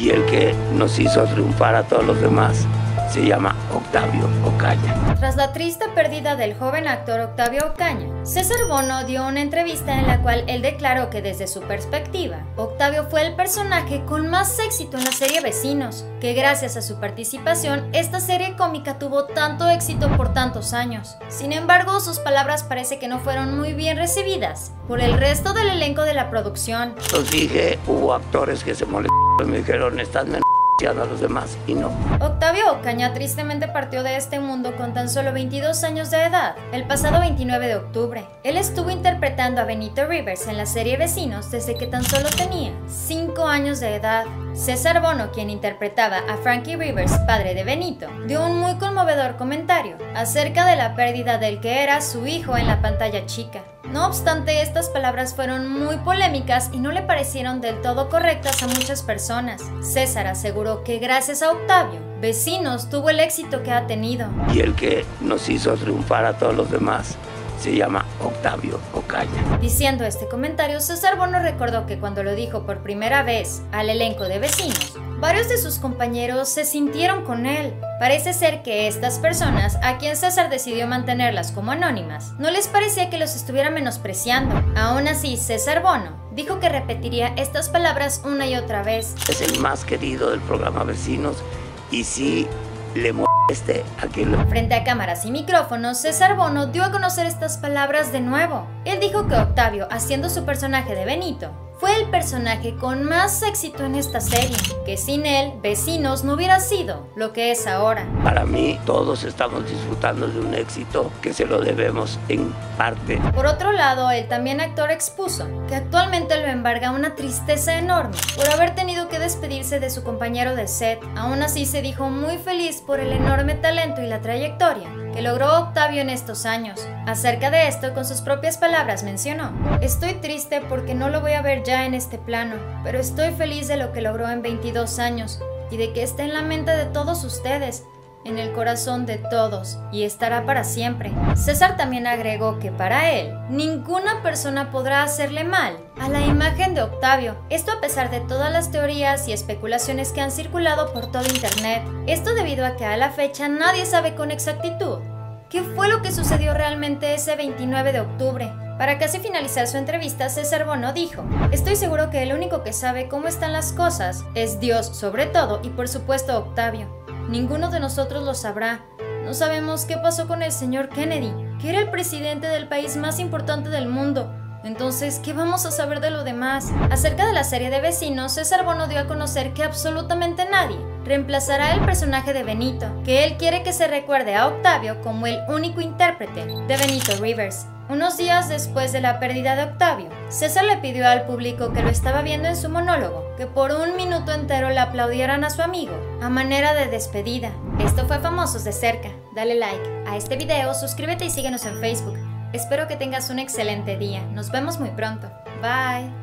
Y el que nos hizo triunfar a todos los demás se llama Octavio Ocaña. Tras la triste pérdida del joven actor Octavio Ocaña, César Bono dio una entrevista en la cual él declaró que desde su perspectiva, Octavio fue el personaje con más éxito en la serie Vecinos, que gracias a su participación, esta serie cómica tuvo tanto éxito por tantos años. Sin embargo, sus palabras parece que no fueron muy bien recibidas por el resto del elenco de la producción. Los dije, hubo actores que se molestaron y me dijeron, estás menospreciando a los demás, y no. Octavio Ocaña tristemente partió de este mundo con tan solo 22 años de edad, el pasado 29 de octubre. Él estuvo interpretando a Benito Rivers en la serie Vecinos desde que tan solo tenía 5 años de edad. César Bono, quien interpretaba a Frankie Rivers, padre de Benito, dio un muy conmovedor comentario acerca de la pérdida del que era su hijo en la pantalla chica. No obstante, estas palabras fueron muy polémicas y no le parecieron del todo correctas a muchas personas. César aseguró que gracias a Octavio, Vecinos tuvo el éxito que ha tenido. Y el que nos hizo triunfar a todos los demás se llama Octavio Ocaña. Diciendo este comentario, César Bono recordó que cuando lo dijo por primera vez al elenco de Vecinos, varios de sus compañeros se sintieron con él. Parece ser que estas personas, a quien César decidió mantenerlas como anónimas, no les parecía que los estuviera menospreciando. Aún así, César Bono dijo que repetiría estas palabras una y otra vez. Es el más querido del programa Vecinos y sí le moleste a quien lo... Frente a cámaras y micrófonos, César Bono dio a conocer estas palabras de nuevo. Él dijo que Octavio, haciendo su personaje de Benito, fue el personaje con más éxito en esta serie, que sin él, Vecinos no hubiera sido lo que es ahora. Para mí, todos estamos disfrutando de un éxito que se lo debemos en parte. Por otro lado, el también actor expuso que actualmente lo embarga una tristeza enorme por haber tenido que despedirse de su compañero de set. Aún así, se dijo muy feliz por el enorme talento y la trayectoria que logró Octavio en estos años. Acerca de esto, con sus propias palabras mencionó: estoy triste porque no lo voy a ver ya en este plano, pero estoy feliz de lo que logró en 22 años y de que esté en la mente de todos ustedes, en el corazón de todos, y estará para siempre. César también agregó que para él, ninguna persona podrá hacerle mal a la imagen de Octavio. Esto a pesar de todas las teorías y especulaciones que han circulado por todo internet. Esto debido a que a la fecha nadie sabe con exactitud qué fue lo que sucedió realmente ese 29 de octubre. Para casi finalizar su entrevista, César Bono dijo: estoy seguro que el único que sabe cómo están las cosas es Dios sobre todo y por supuesto Octavio. Ninguno de nosotros lo sabrá. No sabemos qué pasó con el señor Kennedy, que era el presidente del país más importante del mundo. Entonces, ¿qué vamos a saber de lo demás? Acerca de la serie de Vecinos, César Bono dio a conocer que absolutamente nadie reemplazará el personaje de Benito, que él quiere que se recuerde a Octavio como el único intérprete de Benito Rivers. Unos días después de la pérdida de Octavio, César le pidió al público que lo estaba viendo en su monólogo que por un minuto entero le aplaudieran a su amigo a manera de despedida. Esto fue Famosos de Cerca. Dale like a este video, suscríbete y síguenos en Facebook. Espero que tengas un excelente día. Nos vemos muy pronto. Bye.